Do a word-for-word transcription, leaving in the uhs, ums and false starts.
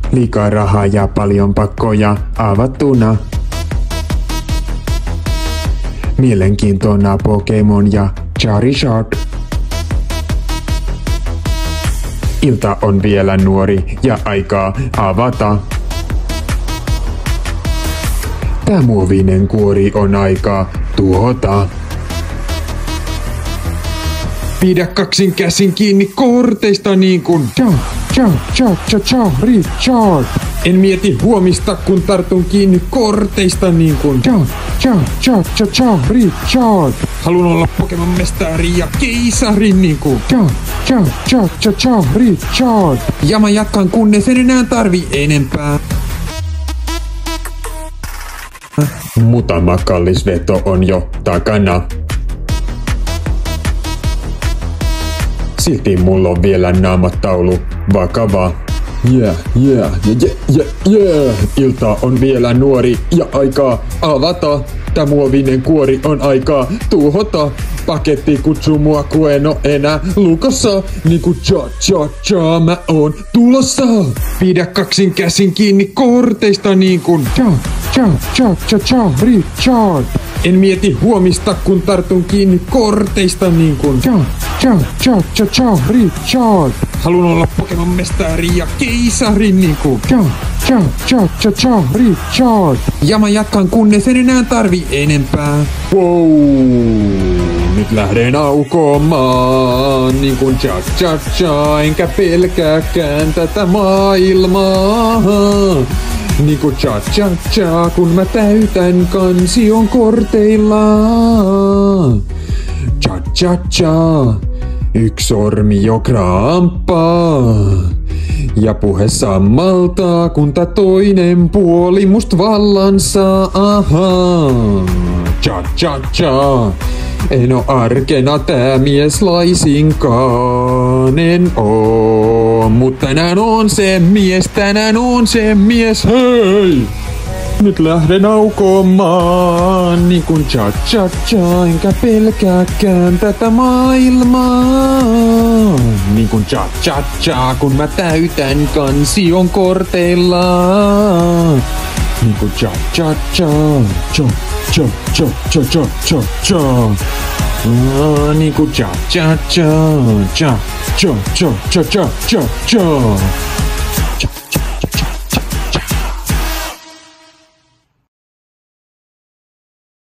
Liikaa rahaa ja paljon pakkoja avattuna. Mielenkiintona Pokemon ja Charizard. Ilta on vielä nuori ja aikaa avata. Tää muovinen kuori on aikaa tuhota. Pidä kaksin käsin kiinni korteista niin kuin cha cha cha cha cha Richard. En mieti huomista kun tartun kiinni korteista niin kuin cha cha cha cha cha Richard. Haluan olla Pokemon mestari ja keisari niin kuin cha cha cha cha cha Richard. Ja mä jatkan kunnes en enää tarvi enempää. Mutama kallis veto on jo takana. Silti mulla on vielä naamataulu vakava. Yeah, yeah, yeah, yeah, yeah. Ilta on vielä nuori ja aikaa avata. Tää muovinen kuori on aikaa tuhota. Paketti kutsuu mua, kun en oo enää lukossa. Niinku cha cha cha mä oon tulossa. Pidä kaksin käsin kiinni korteista niin kuin cha cha cha cha cha Richard. En mieti huomista kun tartun kiinni korteista niin kuin cha cha cha cha cha Richard. Haluan olla Pokemon mestari ja keisari niin kuin cha cha cha cha cha Richard. Ja mä jatkan kunnes en enää tarvi enempää. Wow, nyt lähden aukomaan niin kuin cha cha cha, enkä pelkääkään tätä maailmaa. Niinku cha cha cha, kun mä täytän kansion korteilla. Cha cha cha, yksi sormi jo kraampaa. Ja puhe sammaltaa, kun tää toinen puoli must vallan saa. Aha. Cha cha cha, en oo arkena tää mies laisinkaan, en oo. Mut tänään on se mies, tänään on se mies, hei! Nyt lähden aukomaan, niin kuin cha cha cha, enkä pelkääkään tätä maailmaa. Niin kuin cha cha cha, kun mä täytän kansion korteilla. Niin kuin cha cha cha, cha cha cha cha cha cha cha. Ah, niin kuin cha cha cha, cha cha cha cha cha cha cha.